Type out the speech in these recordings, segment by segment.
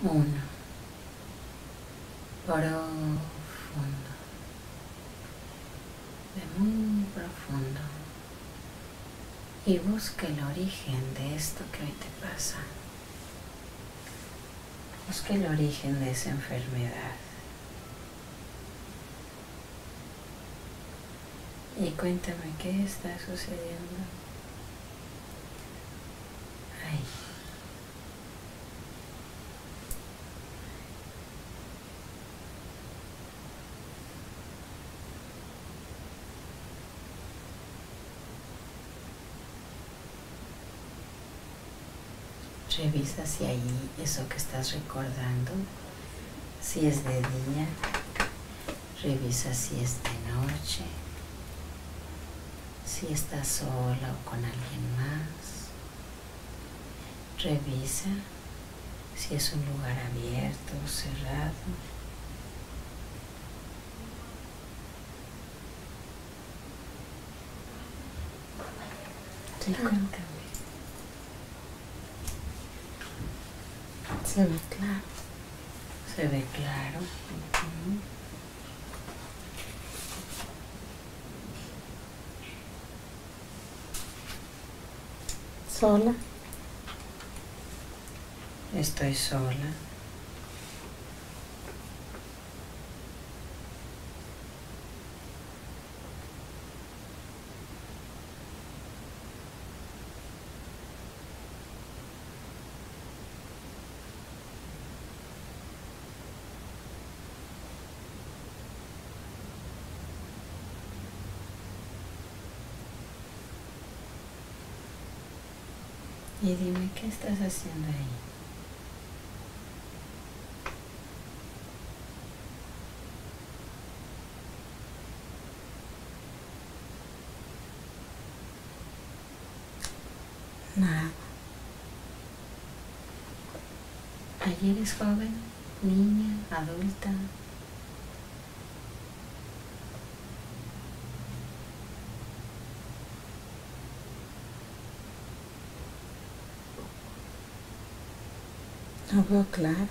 Uno, profundo, de muy profundo, y busca el origen de esto que hoy te pasa. Busca el origen de esa enfermedad. Y cuéntame qué está sucediendo. Ahí. Revisa si ahí eso que estás recordando, si es de día, revisa si es de noche, si estás sola o con alguien más. Revisa si es un lugar abierto o cerrado. Sí, cuéntame. Se ve claro. Se ve claro. Sola. Estoy sola. Y dime, ¿qué estás haciendo ahí? Nada. ¿Ayer eres joven? ¿Niña? ¿Adulta? No veo claro.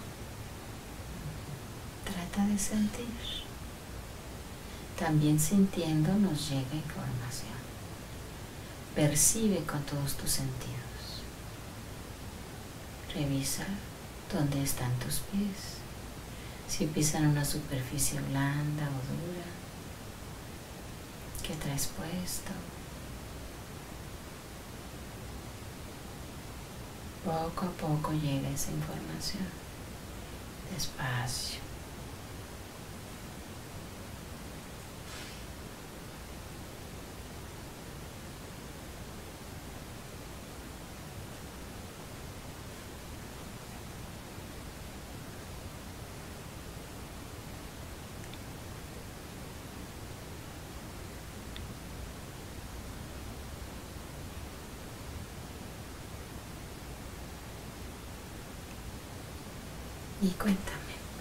Trata de sentir. También sintiendo nos llega información. Percibe con todos tus sentidos. Revisa dónde están tus pies. Si pisan una superficie blanda o dura. ¿Qué traes puesto? Poco a poco llega esa información. Despacio. Y cuéntame.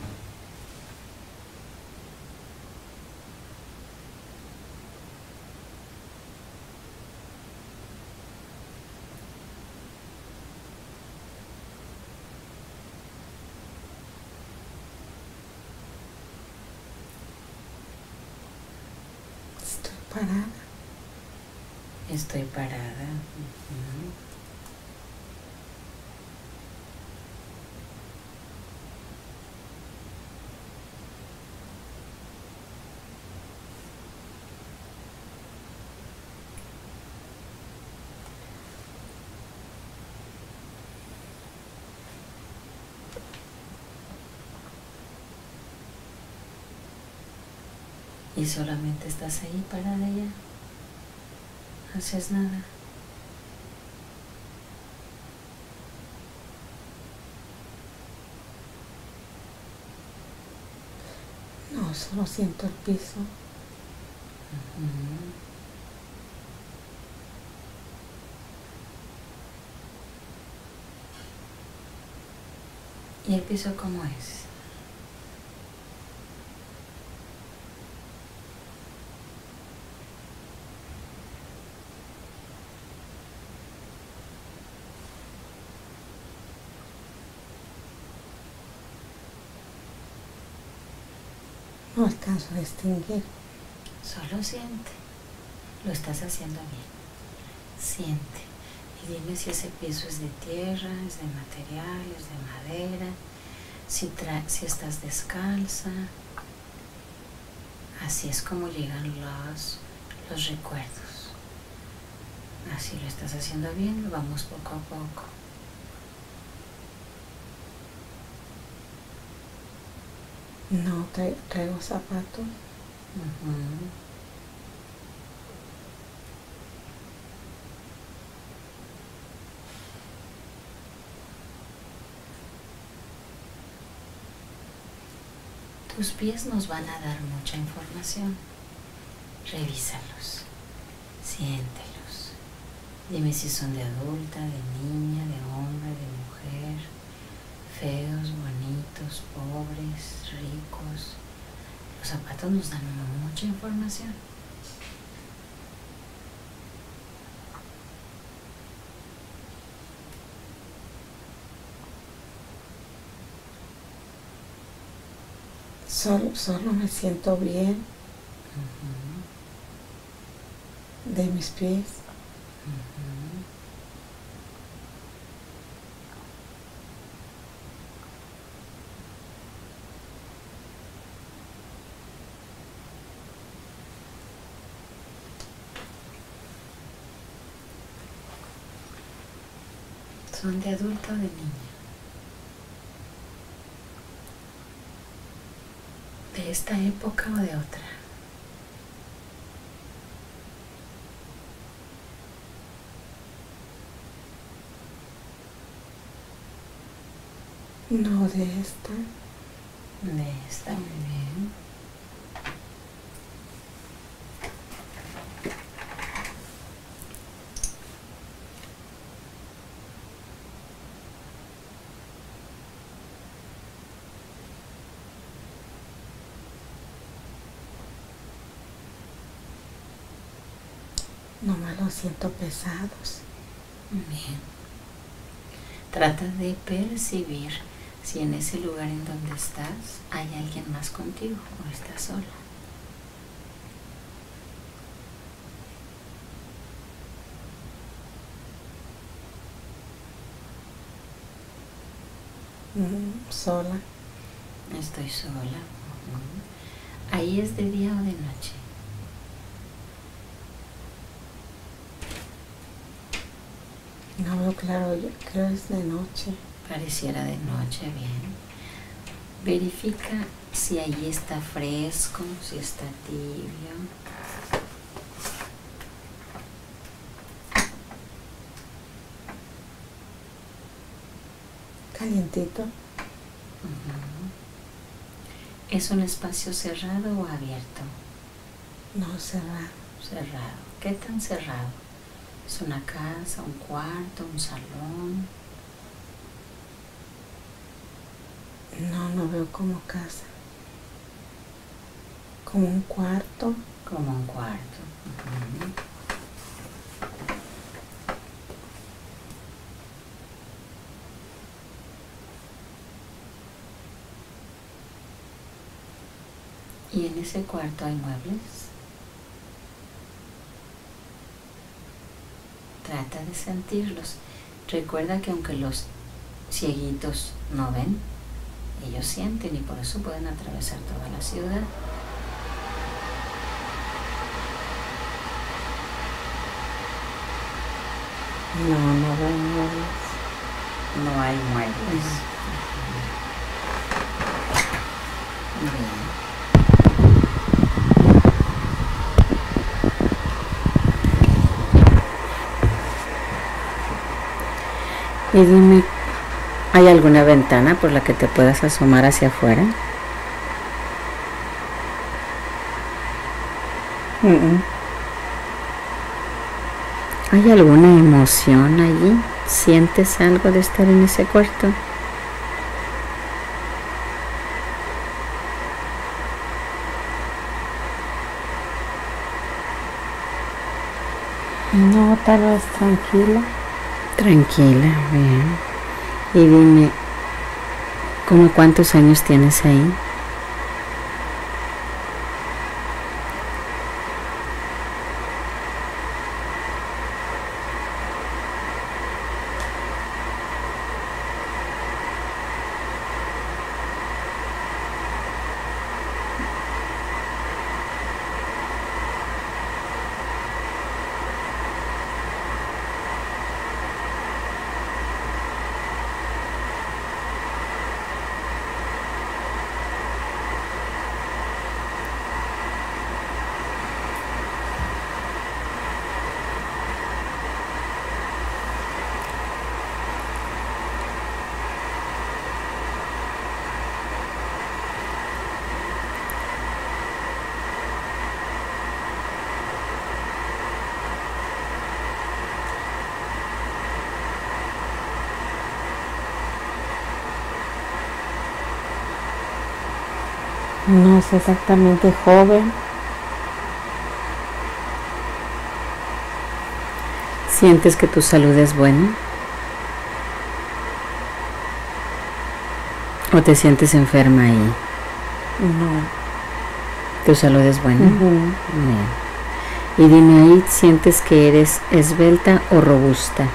Estoy parada. Estoy parada. Y solamente estás ahí parada ya. No haces nada. No, solo siento el piso. ¿Y el piso cómo es? No alcanzo a distinguir. Solo siente. Lo estás haciendo bien. Siente. Y dime si ese piso es de tierra, es de material, es de madera, si estás descalza. Así es como llegan los recuerdos. Así lo estás haciendo bien, vamos poco a poco. No traigo zapatos. Tus pies nos van a dar mucha información. Revísalos, siéntelos. Dime si son de adulta, de niña, de hombre, de mujer, feos, bonitos, pobres, ricos. Los zapatos nos dan mucha información. Solo me siento bien de mis pies. ¿Son de adulta o de niña? ¿De esta época o de otra? No, de esta. De esta, muy bien. Nomás los siento pesados. Bien. Trata de percibir si en ese lugar en donde estás hay alguien más contigo o estás sola. Sola. Estoy sola. ¿Ahí es de día o de noche? No veo claro, yo creo es de noche. Pareciera de noche, bien. Verifica si allí está fresco, si está tibio. Calientito. ¿Es un espacio cerrado o abierto? No, cerrado. Cerrado. ¿Qué tan cerrado? ¿Es una casa, un cuarto, un salón? No veo como casa. Como un cuarto. Como un cuarto. ¿Y en ese cuarto hay muebles? Trata de sentirlos. Recuerda que aunque los cieguitos no ven, ellos sienten y por eso pueden atravesar toda la ciudad. No veo muebles. No hay muebles. Bien. Y dime, ¿hay alguna ventana por la que te puedas asomar hacia afuera? ¿Hay alguna emoción allí? ¿Sientes algo de estar en ese cuarto? No, tal vez tranquila. Tranquila, bien. Y dime, ¿cómo cuántos años tienes ahí? No sé exactamente, joven. ¿Sientes que tu salud es buena? ¿O te sientes enferma ahí? No. ¿Tu salud es buena? Ujú. Bien. Y dime ahí, ¿sientes que eres esbelta o robusta?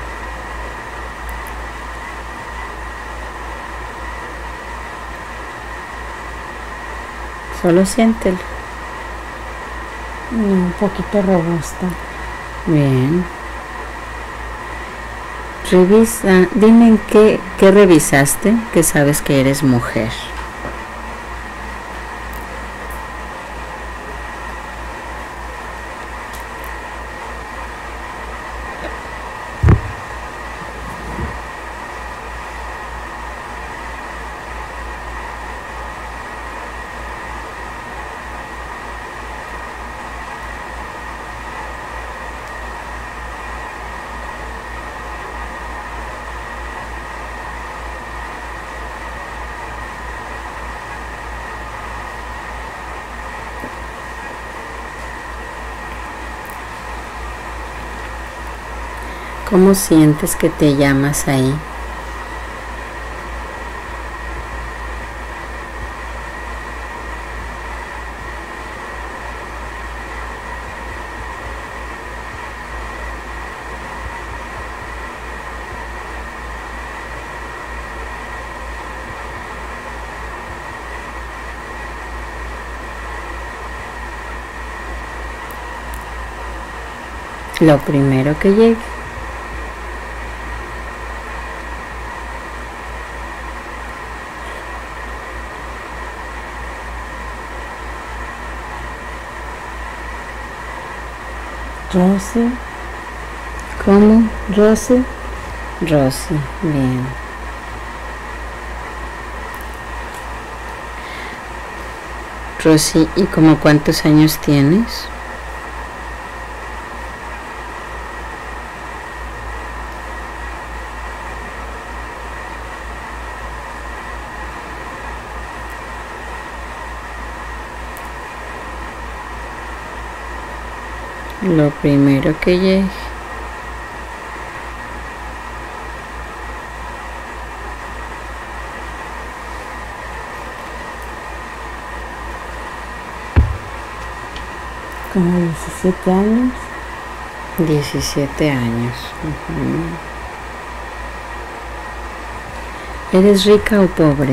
Solo siéntelo. No, un poquito robusta. Bien. Revisa, dime en qué revisaste que sabes que eres mujer. ¿Cómo sientes que te llamas ahí? Lo primero que llegue. Rosy. ¿Cómo? Rosy. Rosy, bien. Rosy, ¿y como cuántos años tienes? Lo primero que llegue. Como 17 años. 17 años. ¿Eres rica o pobre?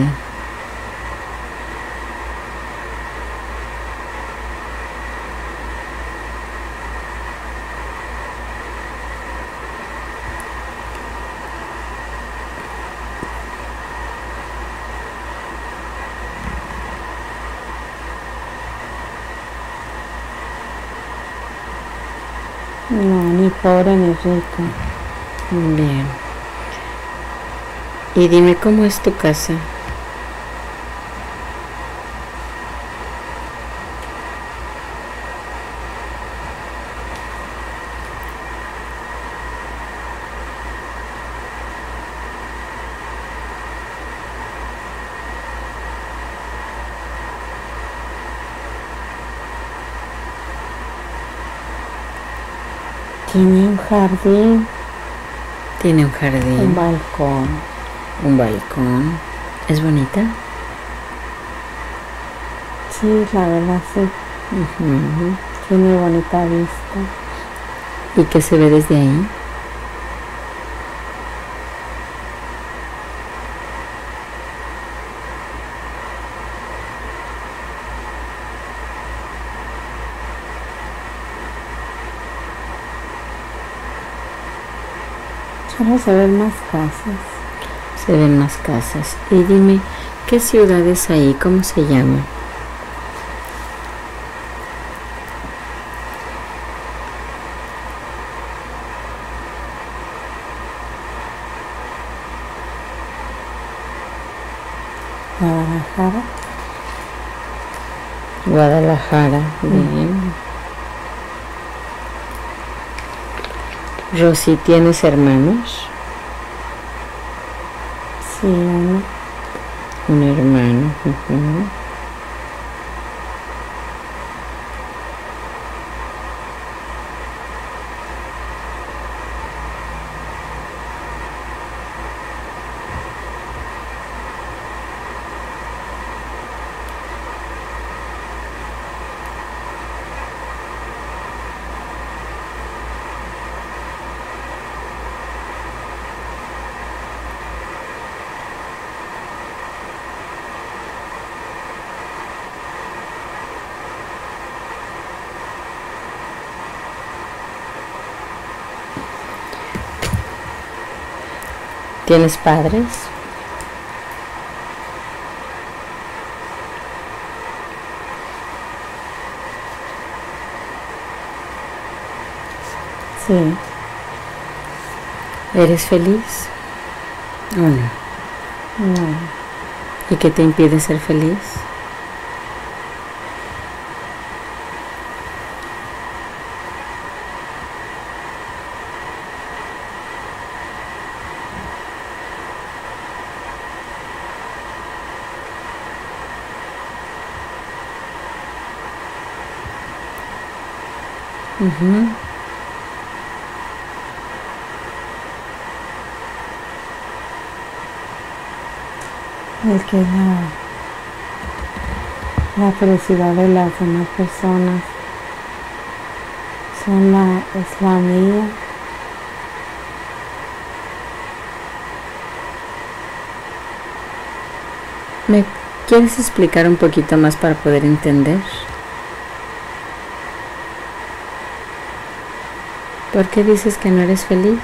No, ni pobre ni rica. Bien. Y dime, ¿cómo es tu casa? Tiene un jardín. Tiene un jardín. Un balcón. Un balcón. ¿Es bonita? Sí, la verdad sí. Tiene bonita vista. ¿Y qué se ve desde ahí? Solo se ven más casas. Se ven más casas. Y dime, ¿qué ciudad es ahí? ¿Cómo se llama? Guadalajara. Guadalajara, bien. Rosy, ¿tienes hermanos? Sí, uno. Un hermano. ¿Tienes padres? Sí. ¿Eres feliz o no? No. ¿Y qué te impide ser feliz? El que la felicidad de las demás personas es la mía. ¿Me quieres explicar un poquito más para poder entender? ¿Por qué dices que no eres feliz?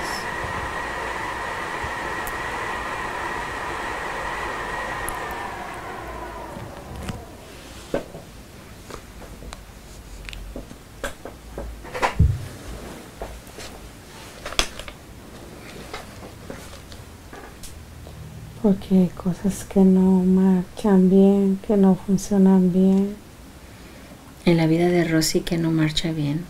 Porque hay cosas que no marchan bien, que no funcionan bien. En la vida de Rosy, que no marcha bien.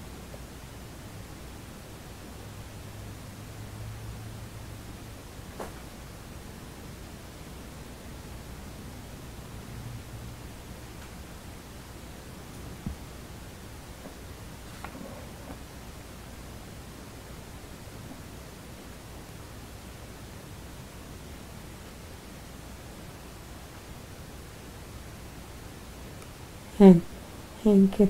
En que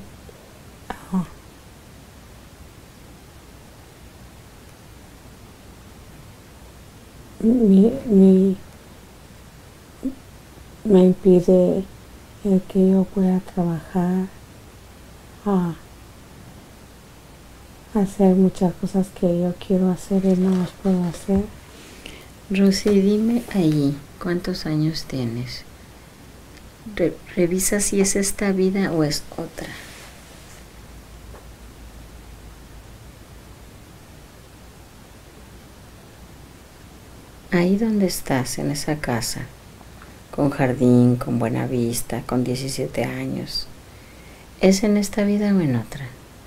me impide el que yo pueda trabajar, hacer muchas cosas que yo quiero hacer y no las puedo hacer. Rosy, dime ahí, ¿cuántos años tienes? Revisa si es esta vida o es otra. Ahí donde estás, en esa casa, con jardín, con buena vista, con 17 años, ¿es en esta vida o en otra?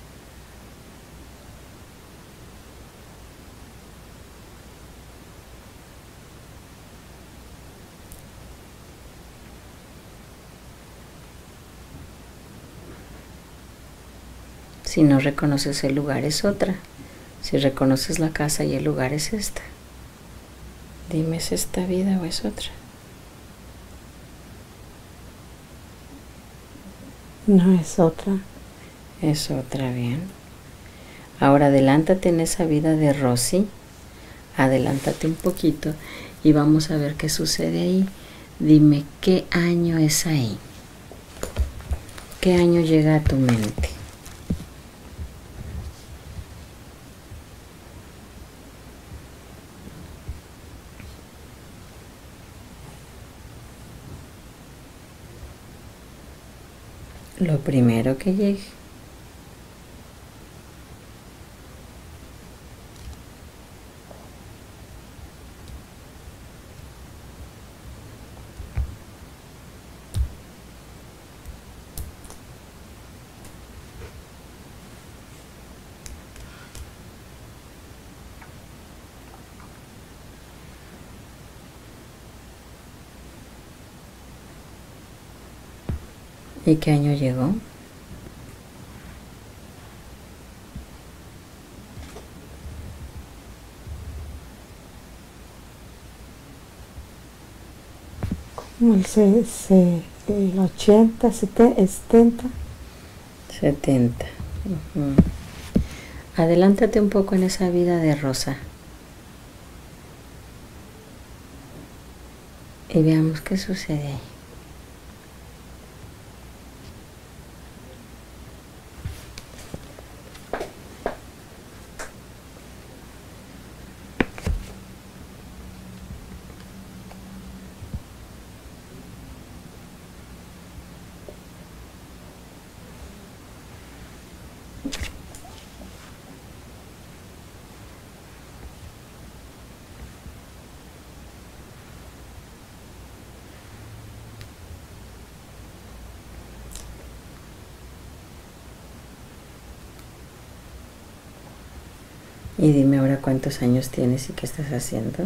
Si no reconoces el lugar, es otra. Si reconoces la casa y el lugar, es esta. Dime, ¿es esta vida o es otra? No es otra. Es otra, bien. Ahora adelántate en esa vida de Rosy. Adelántate un poquito y vamos a ver qué sucede ahí. Dime, ¿qué año es ahí? ¿Qué año llega a tu mente? Lo primero que llegue. ¿Y qué año llegó? Como el 80, 70. 70. Adelántate un poco en esa vida de Rosa. Y veamos qué sucede ahí. Y dime ahora cuántos años tienes y qué estás haciendo.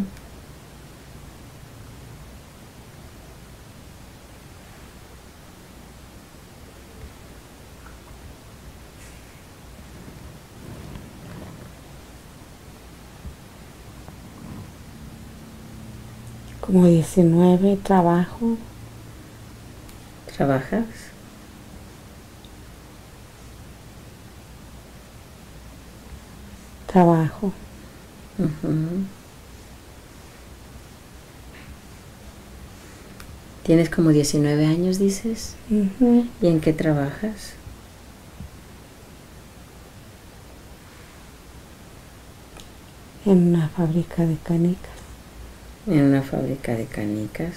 Como 19, trabajo. ¿Trabajas? Trabajo. ¿Tienes como 19 años, dices? ¿Y en qué trabajas? En una fábrica de canicas. En una fábrica de canicas.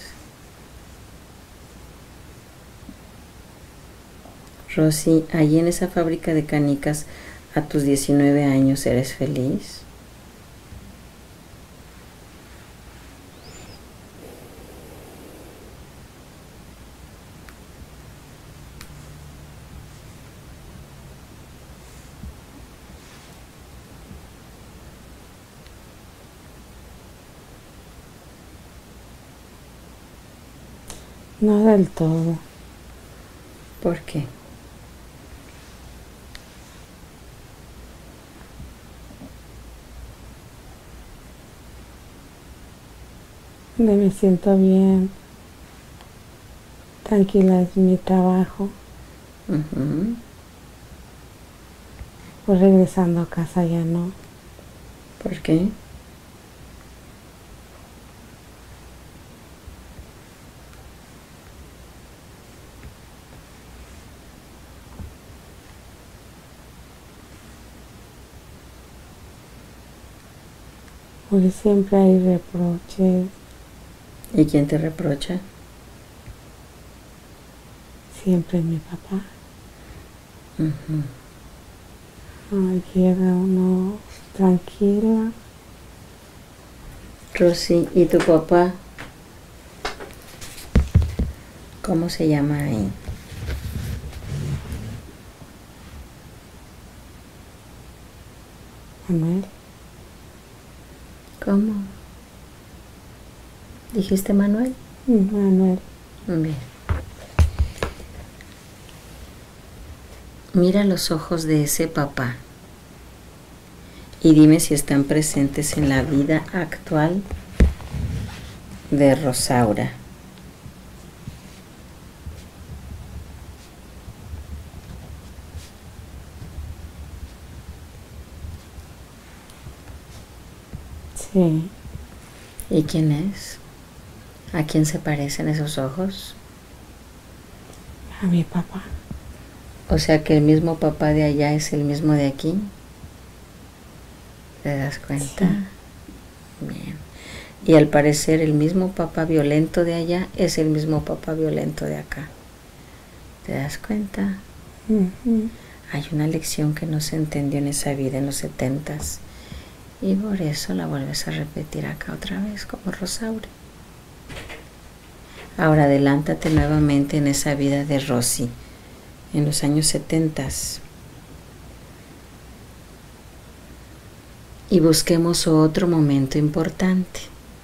Rosy, allí en esa fábrica de canicas, a tus 19 años, ¿eres feliz? No del todo. ¿Por qué? Me siento bien, tranquila en mi trabajo. Pues regresando a casa ya no. ¿Por qué? Porque siempre hay reproches. ¿Y quién te reprocha? Siempre mi papá. Llega uno tranquila. Rosy, ¿y tu papá? ¿Cómo se llama ahí? Manuel. ¿Cómo? ¿Dijiste Manuel? Manuel. Bien. Mira los ojos de ese papá y dime si están presentes en la vida actual de Rosaura. Sí. ¿Y quién es? ¿A quién se parecen esos ojos? A mi papá. O sea que el mismo papá de allá es el mismo de aquí. ¿Te das cuenta? Sí. Bien. Y al parecer el mismo papá violento de allá es el mismo papá violento de acá. ¿Te das cuenta? Hay una lección que no se entendió en esa vida en los 70s y por eso la vuelves a repetir acá otra vez como Rosaura. Ahora adelántate nuevamente en esa vida de Rosy en los años 70s y busquemos otro momento importante.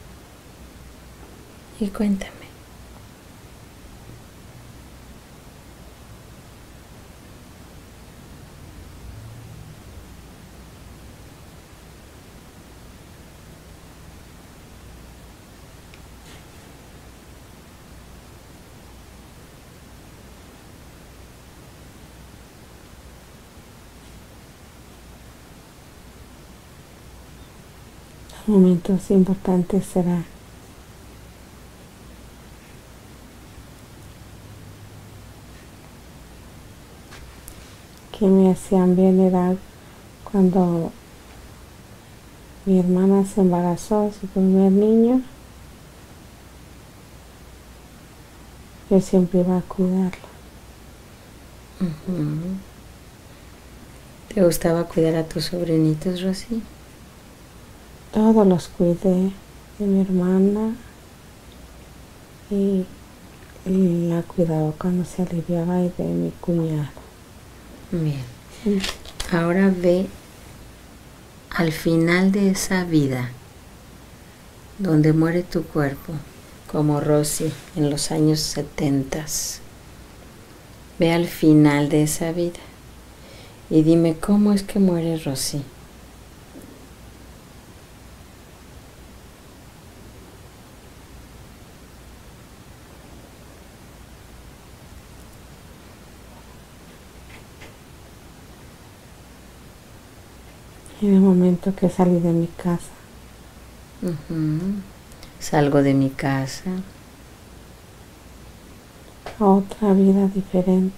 Y cuéntame. Momentos importantes será que me hacían bien era cuando mi hermana se embarazó, su primer niño. Yo siempre iba a cuidarla. ¿Te gustaba cuidar a tus sobrinitos, Rosy? Todos los cuidé de mi hermana y la cuidaba cuando se aliviaba y de mi cuñado. Bien. Ahora ve al final de esa vida, donde muere tu cuerpo, como Rosy en los años 70. Ve al final de esa vida y dime cómo es que muere Rosy. En el momento que salí de mi casa. Salgo de mi casa. A otra vida diferente.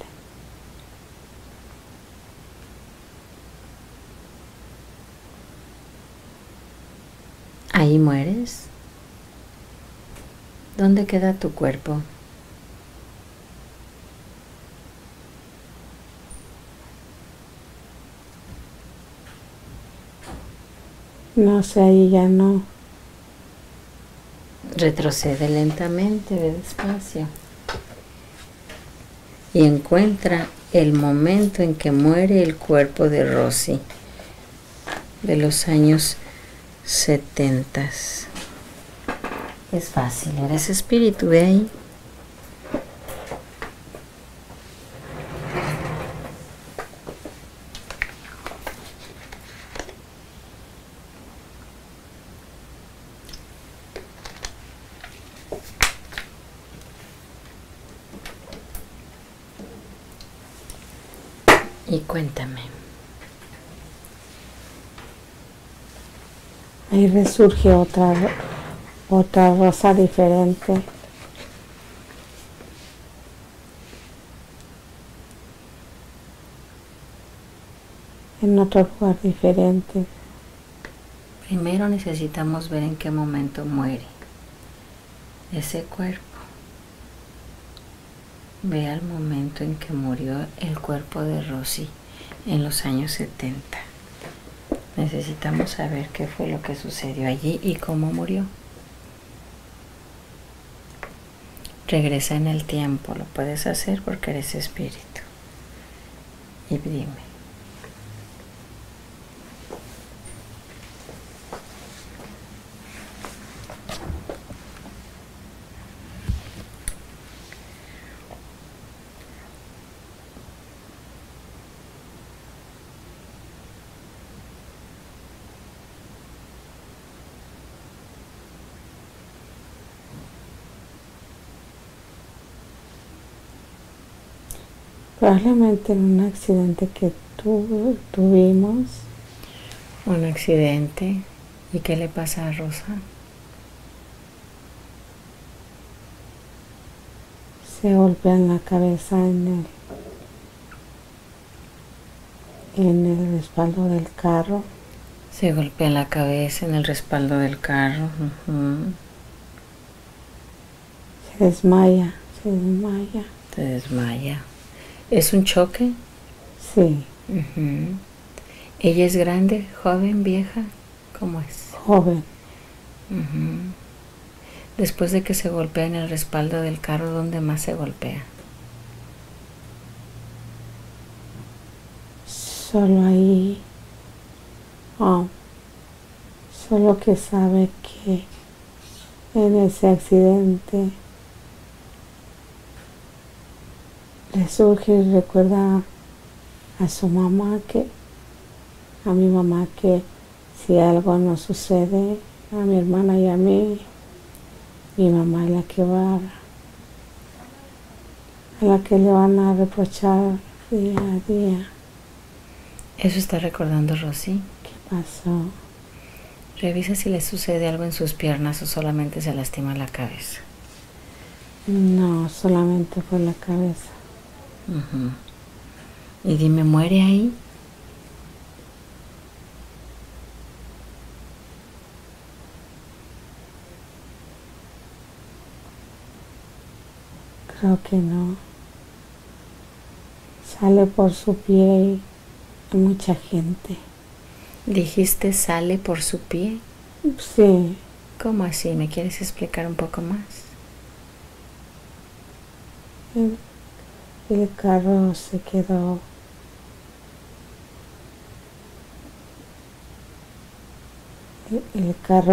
Ahí mueres. ¿Dónde queda tu cuerpo? No sé, ahí ya no. Retrocede lentamente, ve despacio. Y encuentra el momento en que muere el cuerpo de Rosy, de los años 70. Es fácil, eres espíritu, ve ahí. Y cuéntame. Ahí resurge otra rosa diferente. En otro lugar diferente. Primero necesitamos ver en qué momento muere ese cuerpo. Ve al momento en que murió el cuerpo de Rosy en los años 70. Necesitamos saber qué fue lo que sucedió allí y cómo murió. Regresa en el tiempo, lo puedes hacer porque eres espíritu. Y dime. Probablemente en un accidente que tuvimos. Un accidente. ¿Y qué le pasa a Rosa? Se golpea en la cabeza en el respaldo del carro. Se golpea la cabeza en el respaldo del carro. Se desmaya. Se desmaya. ¿Es un choque? Sí. ¿Ella es grande, joven, vieja? ¿Cómo es? Joven. Después de que se golpea en el respaldo del carro, ¿dónde más se golpea? Solo ahí. Solo que sabe que en ese accidente resurge y recuerda a su mamá, a mi mamá, que si algo nos sucede a mi hermana y a mí, mi mamá es la que va, a la que le van a reprochar día a día. ¿Eso está recordando Rosy? ¿Qué pasó? Revisa si le sucede algo en sus piernas o solamente se lastima la cabeza. No, solamente fue la cabeza. Y dime, ¿muere ahí? Creo que no. Sale por su pie y mucha gente. ¿Dijiste sale por su pie? Sí. ¿Cómo así? ¿Me quieres explicar un poco más? El carro se quedó el carro,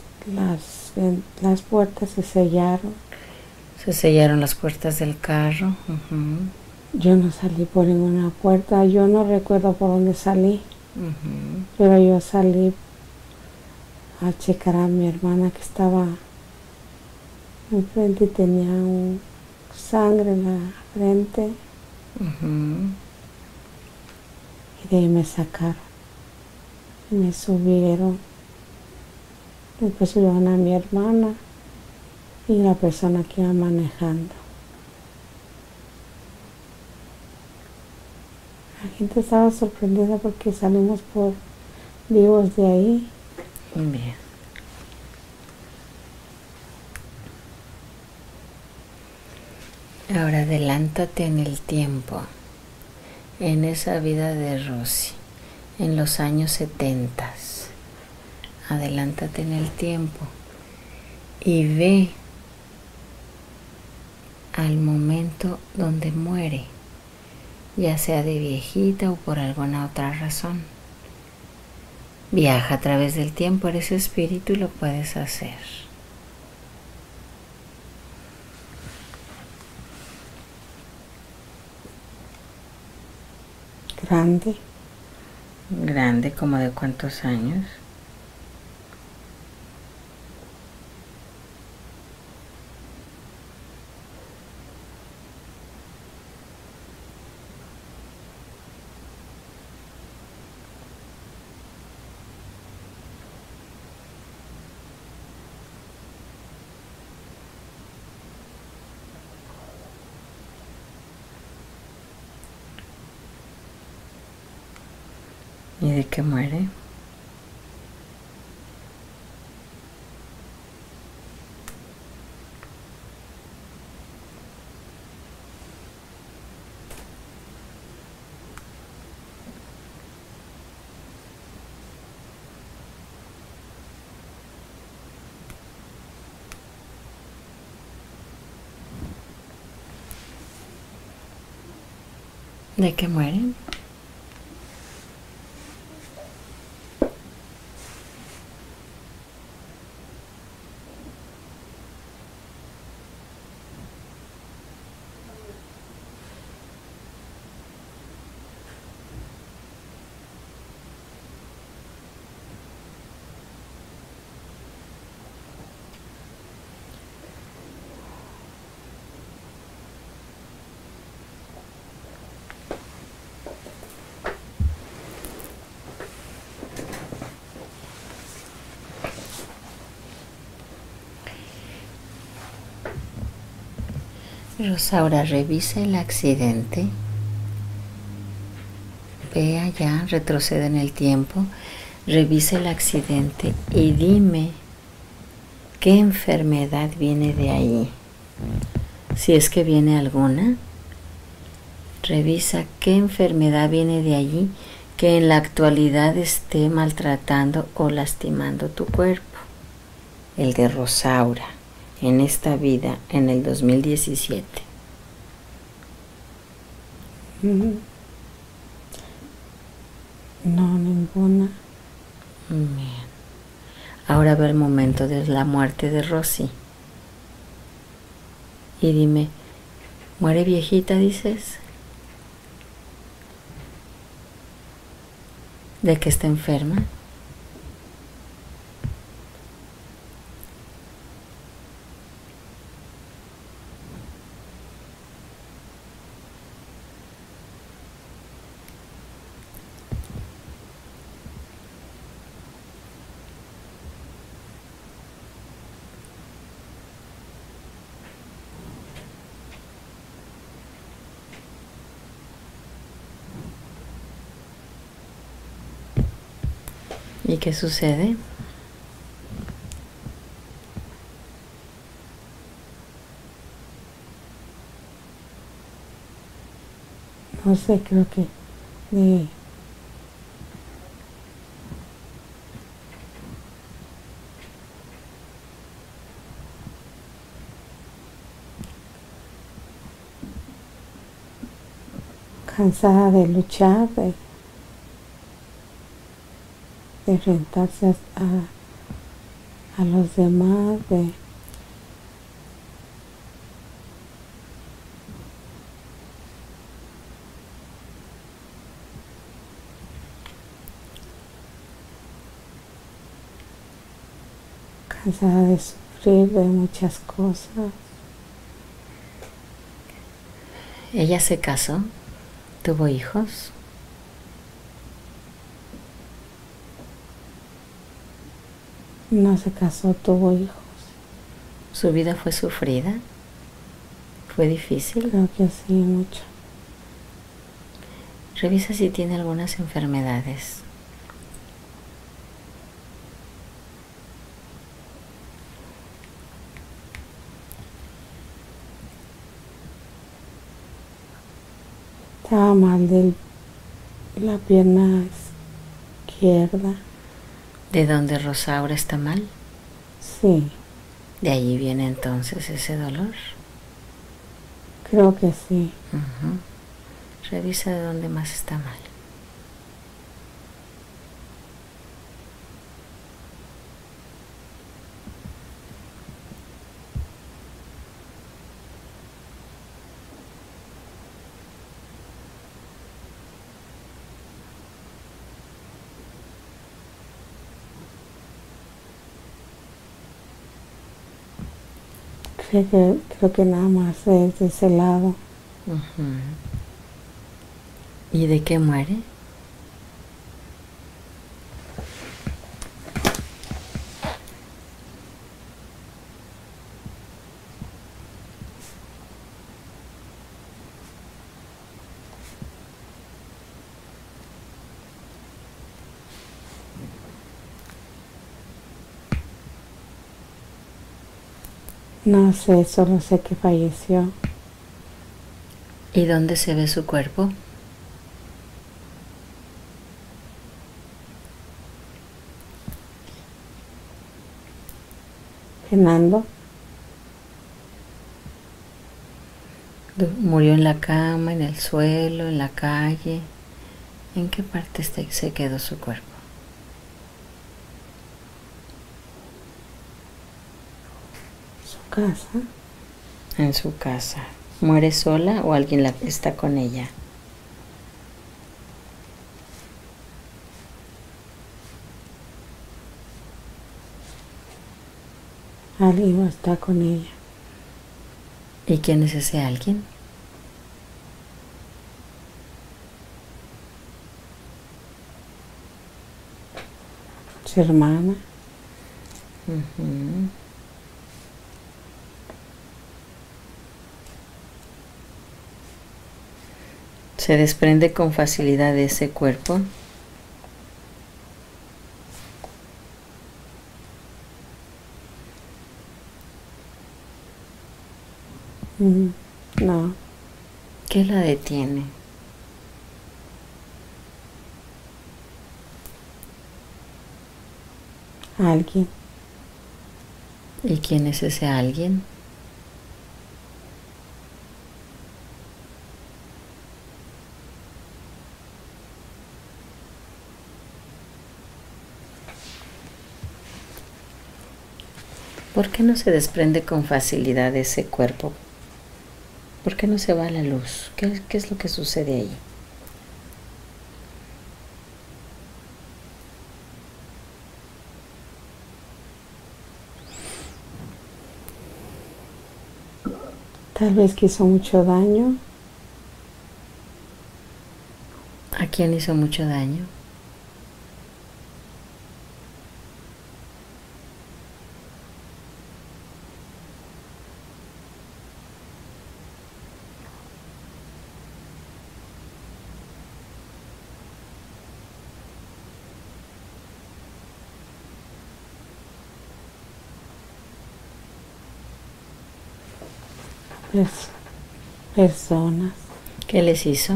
las puertas se sellaron. Se sellaron las puertas del carro. Yo no salí por ninguna puerta, yo no recuerdo por dónde salí, pero yo salí a checar a mi hermana que estaba enfrente y tenía sangre en la frente. Y de ahí me sacaron y me subieron. Después subieron a mi hermana y la persona que iba manejando. La gente estaba sorprendida porque salimos por vivos de ahí. Bien. Ahora adelántate en el tiempo, en esa vida de Rosy, en los años 70. Adelántate en el tiempo y ve al momento donde muere, ya sea de viejita o por alguna otra razón. Viaja a través del tiempo, eres espíritu y lo puedes hacer. Grande. Grande, ¿como de cuántos años? ¿Y de qué muere? ¿De qué muere? Rosaura, revisa el accidente. Ve allá, retrocede en el tiempo, revisa el accidente y dime qué enfermedad viene de ahí. Si es que viene alguna, revisa qué enfermedad viene de allí que en la actualidad esté maltratando o lastimando tu cuerpo. El de Rosaura, en esta vida, en el 2017. No, ninguna. Bien. Ahora ve el momento de la muerte de Rosy. Y dime, ¿muere viejita, dices? ¿De que está enferma? ¿Y qué sucede? No sé, creo que de cansada de luchar, de enfrentarse a los demás, de cansada de sufrir de muchas cosas. Ella se casó, tuvo hijos. No se casó, tuvo hijos. Su vida fue sufrida, fue difícil. Creo que sí, mucho. Revisa si tiene algunas enfermedades. Estaba mal de la pierna izquierda. ¿De dónde Rosaura está mal? Sí, De allí viene entonces ese dolor. creo que sí. Revisa de dónde más está mal. Creo que nada más es de ese lado. ¿Y de qué muere? No sé, solo sé que falleció. ¿Y dónde se ve su cuerpo? Penando. ¿Murió en la cama, en el suelo, en la calle? ¿En qué parte se quedó su cuerpo? Su casa. En su casa. ¿Muere sola o alguien está con ella? Alguien está con ella. ¿Y quién es ese alguien? Su hermana. ¿Se desprende con facilidad de ese cuerpo? No. ¿Qué la detiene? Alguien. ¿Y quién es ese alguien? ¿Por qué no se desprende con facilidad de ese cuerpo? ¿Por qué no se va a la luz? ¿Qué es lo que sucede ahí? Tal vez que hizo mucho daño. ¿A quién hizo mucho daño? Personas. ¿Qué les hizo?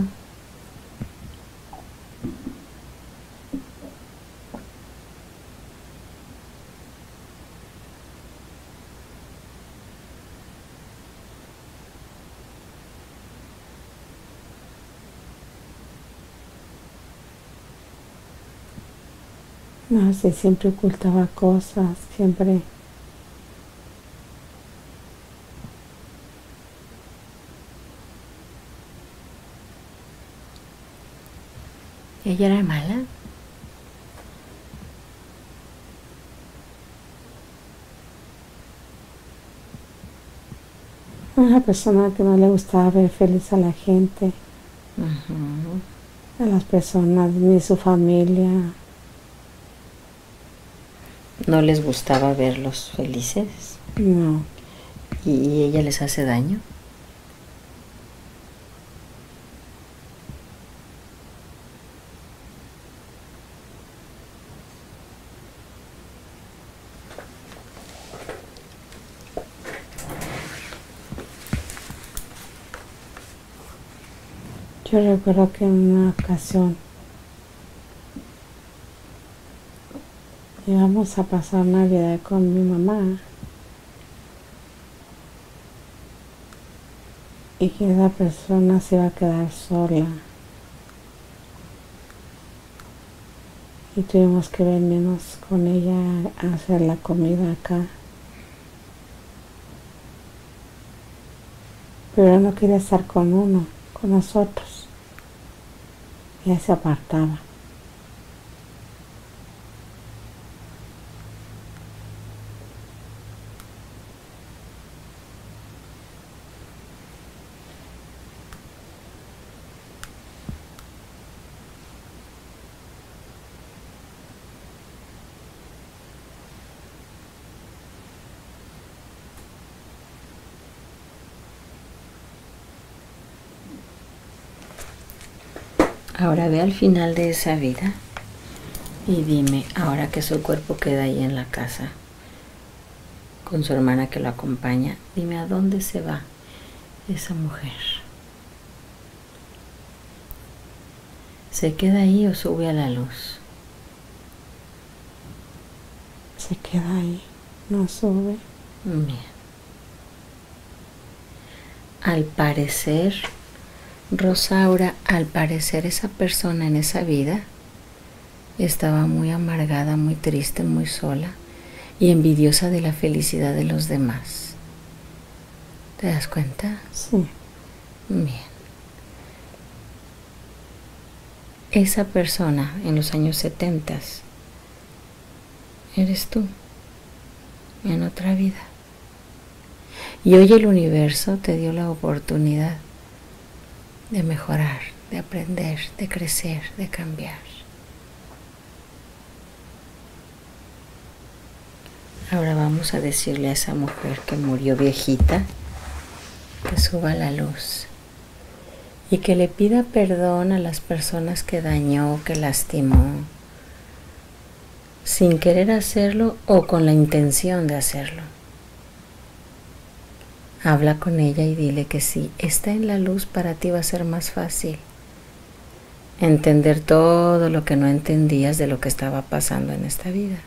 No sé, siempre ocultaba cosas, siempre. ¿Ella era mala? Una persona que no le gustaba ver feliz a la gente, a las personas, ni su familia. ¿No les gustaba verlos felices? No. ¿Y ella les hace daño? Yo recuerdo que en una ocasión íbamos a pasar Navidad con mi mamá y que esa persona se iba a quedar sola y tuvimos que venirnos con ella a hacer la comida acá. Pero no quería estar con uno, con nosotros. Ella se apartaba. Ahora ve al final de esa vida y dime, ahora que su cuerpo queda ahí en la casa, con su hermana que lo acompaña, dime a dónde se va esa mujer. ¿Se queda ahí o sube a la luz? Se queda ahí, no sube. Bien. Al parecer, Rosaura, al parecer esa persona en esa vida estaba muy amargada, muy triste, muy sola y envidiosa de la felicidad de los demás. ¿Te das cuenta? Sí. Bien. Esa persona en los años 70 eres tú, en otra vida. Y hoy el universo te dio la oportunidad de mejorar, de aprender, de crecer, de cambiar. Ahora vamos a decirle a esa mujer que murió viejita que suba la luz y que le pida perdón a las personas que dañó, que lastimó, sin querer hacerlo o con la intención de hacerlo. Habla con ella y dile que si está en la luz, para ti va a ser más fácil entender todo lo que no entendías de lo que estaba pasando en esta vida.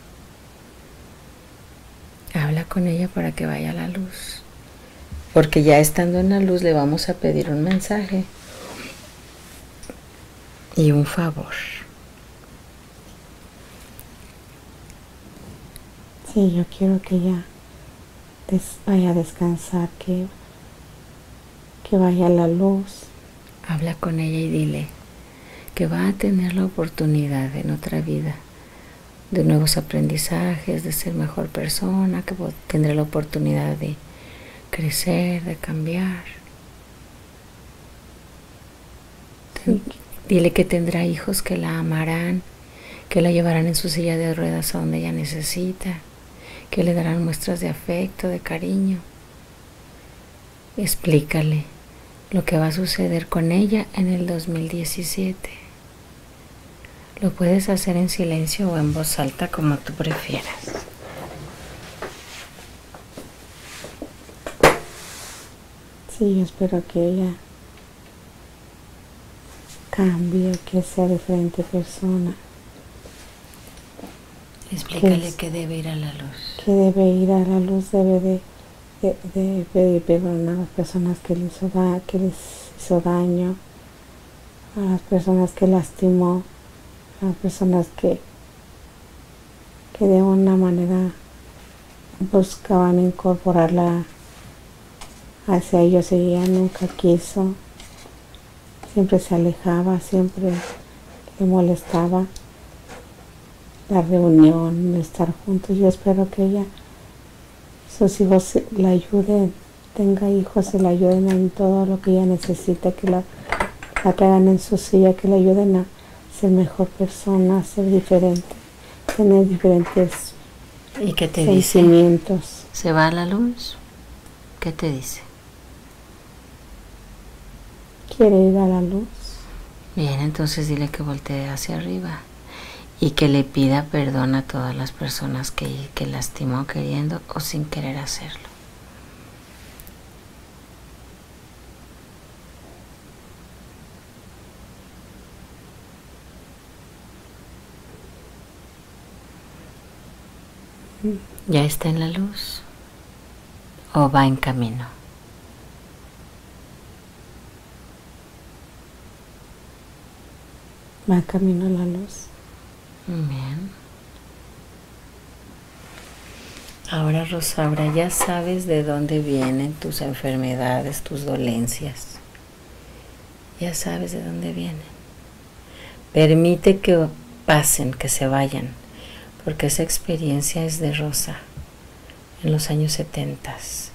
Habla con ella para que vaya a la luz, porque ya estando en la luz le vamos a pedir un mensaje y un favor. Sí, yo quiero que ella vaya a descansar, que vaya a la luz. Habla con ella y dile que va a tener la oportunidad en otra vida de nuevos aprendizajes, de ser mejor persona, que tendrá la oportunidad de crecer, de cambiar. Sí. Dile que tendrá hijos que la amarán, que la llevarán en su silla de ruedas a donde ella necesita, que le darán muestras de afecto, de cariño. Explícale lo que va a suceder con ella en el 2017. Lo puedes hacer en silencio o en voz alta, como tú prefieras. Sí, yo espero que ella cambie, que sea diferente persona. Explícale que debe ir a la luz. Que debe ir a la luz, debe de pedir perdón a las personas que les hizo daño, a las personas que lastimó, a las personas que que de una manera buscaban incorporarla hacia ellos y ella nunca quiso, siempre se alejaba, siempre le molestaba la reunión, estar juntos. Yo espero que ella, sus hijos la ayuden, tenga hijos y la ayuden en todo lo que ella necesita, que la traigan en su silla, que le ayuden a ser mejor persona, a ser diferente, tener diferentes ¿Y qué te sentimientos. dice? ¿Se va la luz? ¿Qué te dice? Quiere ir a la luz. Bien, entonces dile que voltee hacia arriba y que le pida perdón a todas las personas que lastimó queriendo o sin querer hacerlo. ¿Ya está en la luz? ¿O va en camino? Va camino a la luz. Bien. Ahora, Rosaura, ya sabes de dónde vienen tus enfermedades, tus dolencias. Ya sabes de dónde vienen. Permite que pasen, que se vayan, porque esa experiencia es de Rosa en los años 70.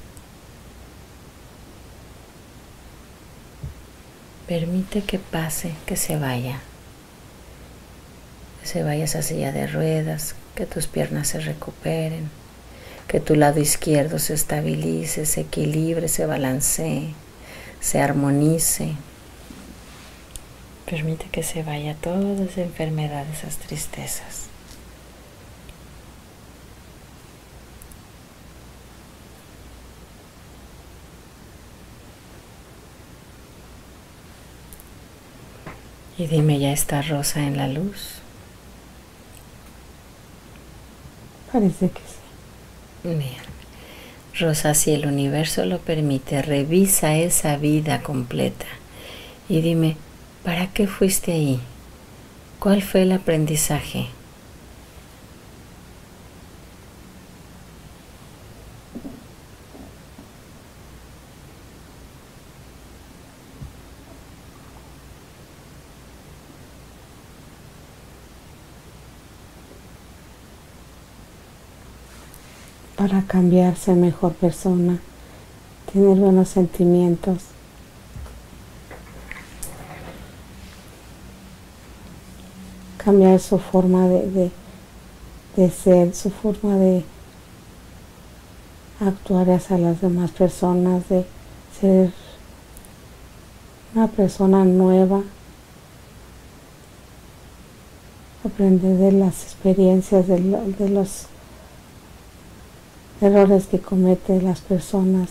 Permite que pase, que se vaya. Que se vaya esa silla de ruedas, que tus piernas se recuperen, que tu lado izquierdo se estabilice, se equilibre, se balancee, se armonice. Permite que se vaya toda esa enfermedad, esas tristezas. Y dime, ¿ya está Rosa en la luz? Parece que sí. Bien. Rosa, si el universo lo permite, revisa esa vida completa y dime, ¿para qué fuiste ahí? ¿Cuál fue el aprendizaje? Para cambiarse mejor persona, tener buenos sentimientos. Cambiar su forma de ser, su forma de actuar hacia las demás personas, de ser una persona nueva, aprender de las experiencias, de los errores que cometen las personas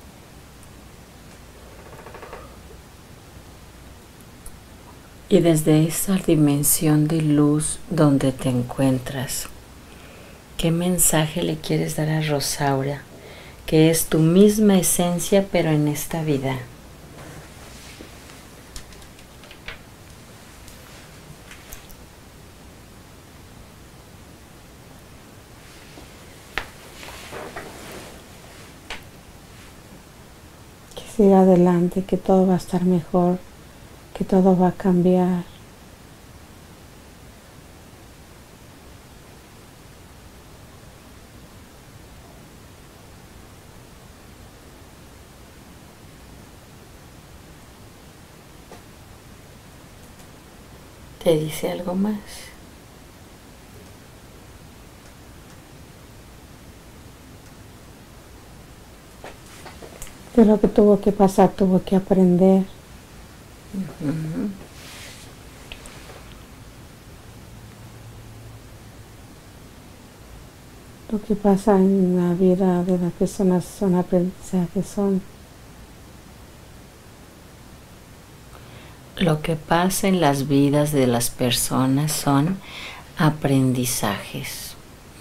Y desde esa dimensión de luz donde te encuentras, ¿qué mensaje le quieres dar a Rosaura, que es tu misma esencia pero en esta vida? que siga adelante, que todo va a estar mejor, que todo va a cambiar. ¿Te dice algo más? De lo que tuvo que pasar, tuvo que aprender. Lo que pasa en la vida de las personas son aprendizajes, son Lo que pasa en las vidas de las personas son aprendizajes.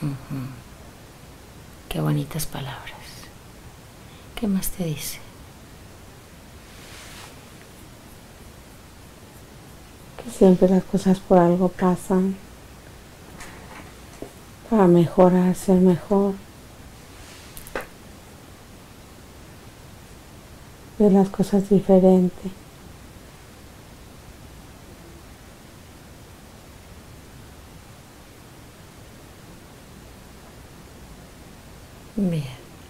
Qué bonitas palabras. ¿Qué más te dice? que siempre las cosas por algo pasan, para mejorar, ser mejor, ver las cosas diferentes. Bien.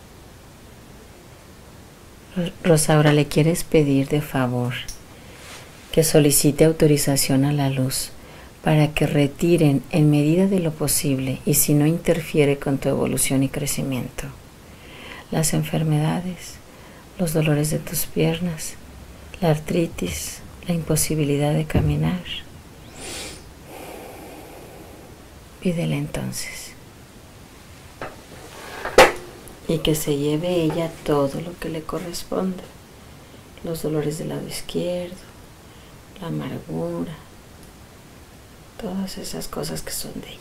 Rosaura, ¿le quieres pedir de favor que solicite autorización a la luz para que retiren en medida de lo posible y si no interfiere con tu evolución y crecimiento las enfermedades, los dolores de tus piernas, la artritis, la imposibilidad de caminar? Pídele entonces. Y que se lleve ella todo lo que le corresponde. Los dolores del lado izquierdo, la amargura, todas esas cosas que son de ella.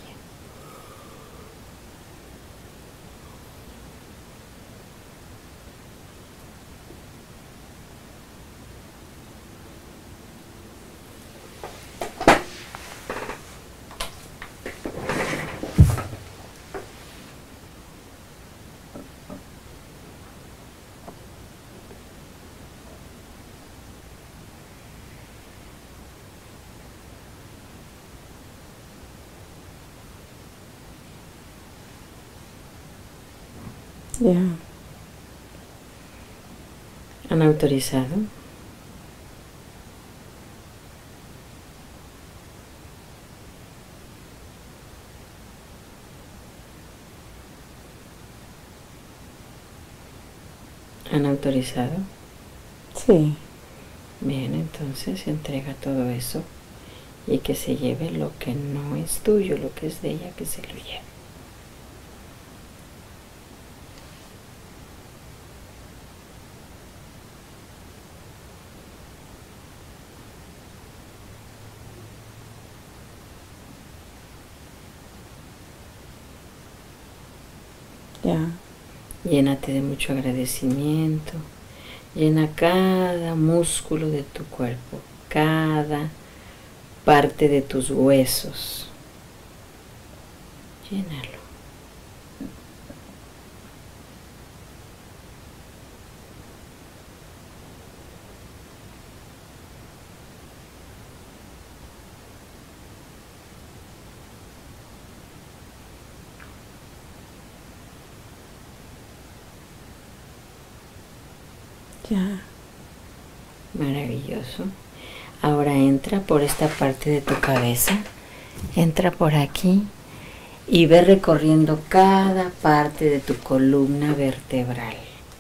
Ya. ¿Han autorizado? ¿Han autorizado? Sí. Bien, entonces se entrega todo eso y que se lleve lo que no es tuyo, lo que es de ella, que se lo lleve. Ya. Llénate de mucho agradecimiento. Llena cada músculo de tu cuerpo, cada parte de tus huesos. Llénalo. Ya. Maravilloso. Ahora entra por esta parte de tu cabeza. Entra por aquí y ve recorriendo cada parte de tu columna vertebral.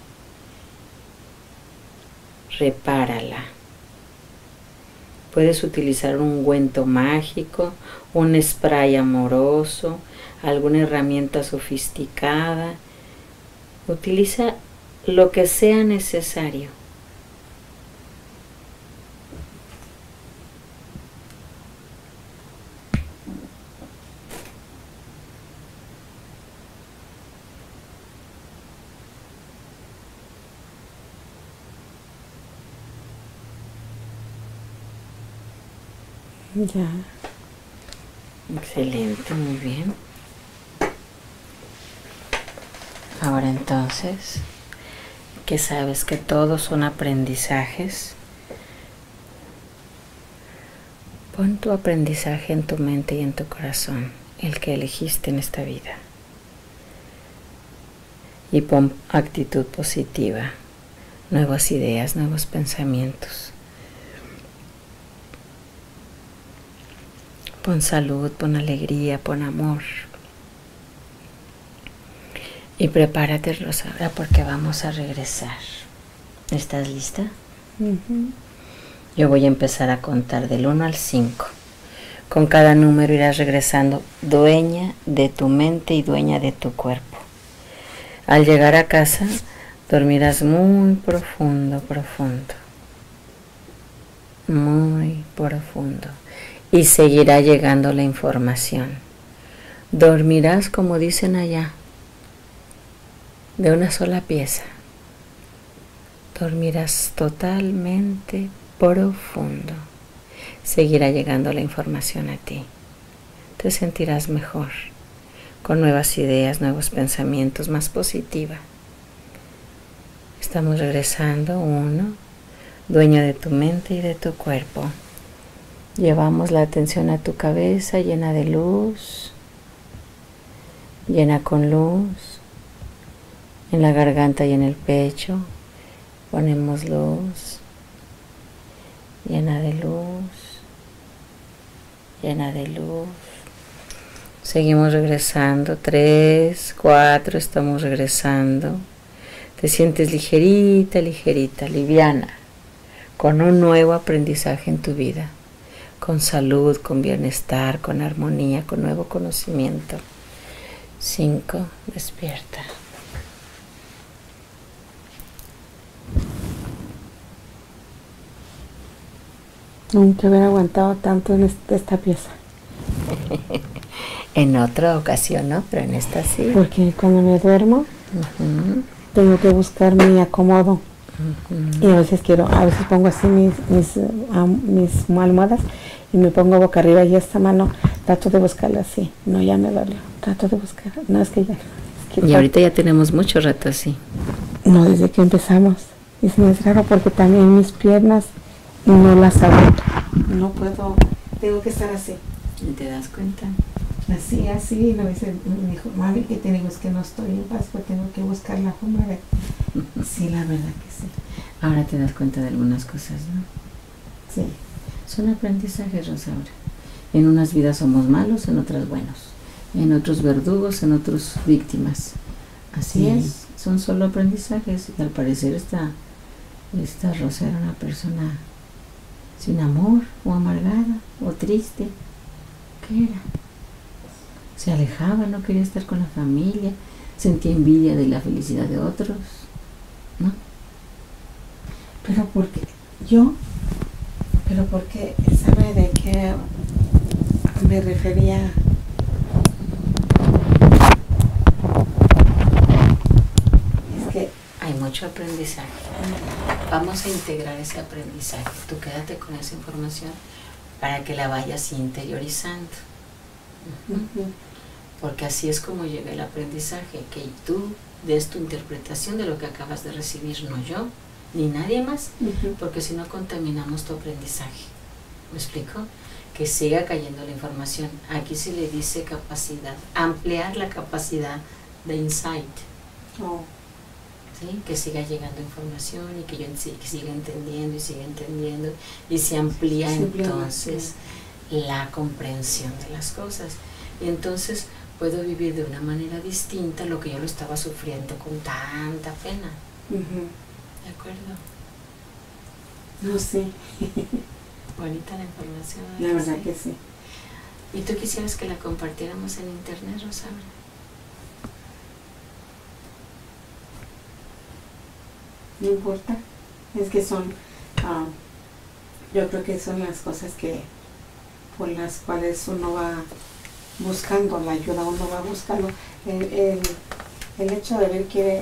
Repárala. Puedes utilizar un ungüento mágico, un spray amoroso, alguna herramienta sofisticada. Utiliza lo que sea necesario. Ya. Excelente, muy bien. Ahora entonces, que sabes que todos son aprendizajes, pon tu aprendizaje en tu mente y en tu corazón, el que elegiste en esta vida. Y pon actitud positiva, nuevas ideas, nuevos pensamientos. Pon salud, pon alegría, pon amor. Y prepárate, Rosaura, porque vamos a regresar. ¿Estás lista? Yo voy a empezar a contar del 1 al 5. Con cada número irás regresando dueña de tu mente y dueña de tu cuerpo. Al llegar a casa, dormirás muy profundo, profundo. Muy profundo. Y seguirá llegando la información. Dormirás, como dicen allá, de una sola pieza. Dormirás totalmente profundo. Seguirá llegando la información a ti. Te sentirás mejor, con nuevas ideas, nuevos pensamientos, más positiva. Estamos regresando, 1, dueño de tu mente y de tu cuerpo. Llevamos la atención a tu cabeza llena de luz, llena con luz, en la garganta y en el pecho. Ponemos luz, llena de luz, llena de luz. Seguimos regresando, 3, 4, estamos regresando. Te sientes ligerita, ligerita, liviana, con un nuevo aprendizaje en tu vida, con salud, con bienestar, con armonía, con nuevo conocimiento. 5, despierta. Nunca hubiera aguantado tanto en esta pieza. En otra ocasión, ¿no? Pero en esta sí. Porque cuando me duermo, tengo que buscar mi acomodo. Y a veces pongo así mis almohadas y me pongo boca arriba y esta mano trato de buscarla así. No, ya me dolió. Trato de buscar. No, es que ya. Y ahorita ya tenemos mucho rato así. No, desde que empezamos. Y se me es raro porque también mis piernas no las aguanto. No puedo. Tengo que estar así. ¿Y te das cuenta? Así, me dijo, mami, que te digo, es que no estoy en paz, pues tengo que buscar la forma de... Sí, la verdad que sí. Ahora te das cuenta de algunas cosas, ¿no? Sí. Son aprendizajes, Rosaura. En unas vidas somos malos, en otras buenos. En otros verdugos, en otros víctimas. Así es. Son solo aprendizajes. Y al parecer esta Rosa era una persona sin amor, o amargada, o triste. ¿Qué era? Se alejaba, no quería estar con la familia, sentía envidia de la felicidad de otros, ¿no? Pero porque ¿sabe de qué me refería? Es que hay mucho aprendizaje. Vamos a integrar ese aprendizaje. Tú quédate con esa información para que la vayas interiorizando. Porque así es como llega el aprendizaje, que tú des tu interpretación de lo que acabas de recibir, no yo, ni nadie más, porque si no contaminamos tu aprendizaje. ¿Me explico? Que siga cayendo la información. Aquí se le dice capacidad, ampliar la capacidad de insight. ¿Sí? Que siga llegando información y que yo siga entendiendo y se amplía entonces la comprensión de las cosas. Y entonces puedo vivir de una manera distinta lo que yo lo estaba sufriendo con tanta pena. ¿De acuerdo? No sé. Bonita la información. La verdad que sí. ¿Y tú quisieras que la compartiéramos en internet, Rosaura? No importa. Es que son, yo creo que son las cosas que por las cuales uno va buscando la ayuda, uno va buscando el hecho de ver que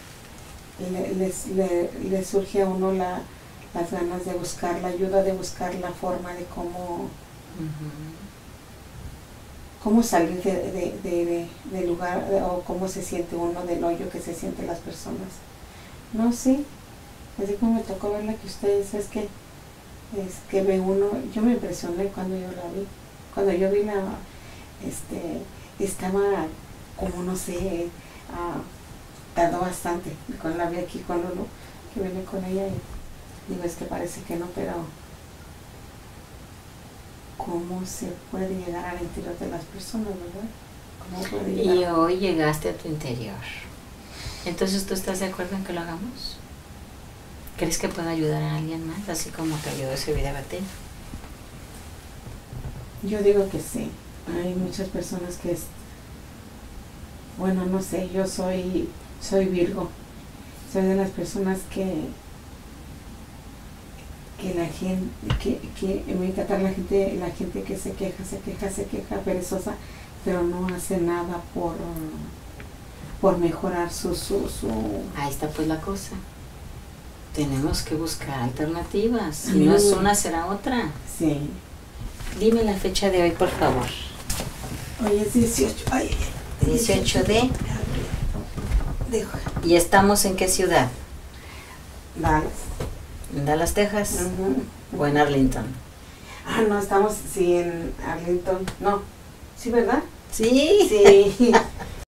le surge a uno las ganas de buscar la ayuda, de buscar la forma de cómo salir del lugar, o cómo se siente uno del hoyo que se sienten las personas. No, sí, así como me tocó verla que ustedes, es que ve uno, yo me impresioné cuando yo la vi, cuando yo vi estaba como no sé, tardó bastante, cuando la vi aquí con Lulu, que vine con ella y digo, es que parece que no, pero ¿cómo se puede llegar al interior de las personas, verdad? ¿Cómo puede llegar? Y hoy llegaste a tu interior. Entonces, ¿tú estás de acuerdo en que lo hagamos? ¿Crees que pueda ayudar a alguien más, así como te ayudó ese video a ti? Yo digo que sí. Hay muchas personas que, bueno, no sé, yo soy Virgo. Soy de las personas que la gente, que me encanta la gente que se queja, perezosa, pero no hace nada por mejorar su... Ahí está pues la cosa. Tenemos que buscar alternativas. Si no es una, será otra. Sí. Dime la fecha de hoy, por favor. Hoy es 18. Ay, 18 de... de ¿Y estamos en qué ciudad? Dallas. ¿En Dallas, Texas? Ujú. ¿O en Arlington? Ah, no, estamos, sí, en Arlington. No, ¿sí, verdad? Sí. Sí.